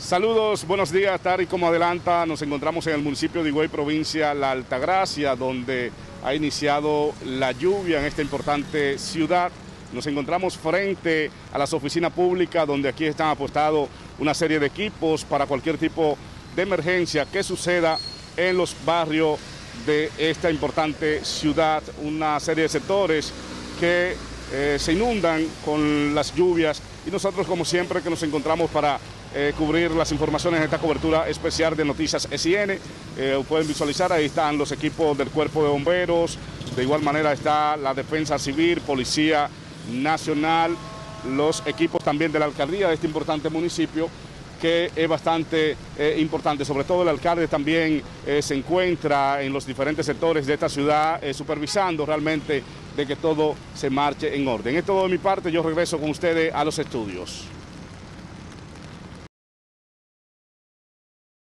Saludos, buenos días. Tal y como adelanta, nos encontramos en el municipio de Higüey, provincia La Altagracia, donde ha iniciado la lluvia en esta importante ciudad. Nos encontramos frente a las oficinas públicas, donde aquí están apostados una serie de equipos para cualquier tipo de emergencia que suceda en los barrios de esta importante ciudad. Una serie de sectores que se inundan con las lluvias y nosotros, como siempre, que nos encontramos para cubrir las informaciones en esta cobertura especial de Noticias SIN. Pueden visualizar, ahí están los equipos del Cuerpo de Bomberos, de igual manera está la Defensa Civil, Policía Nacional, los equipos también de la alcaldía de este importante municipio, que es bastante importante. Sobre todo el alcalde también se encuentra en los diferentes sectores de esta ciudad supervisando realmente de que todo se marche en orden. Es todo de mi parte, yo regreso con ustedes a los estudios.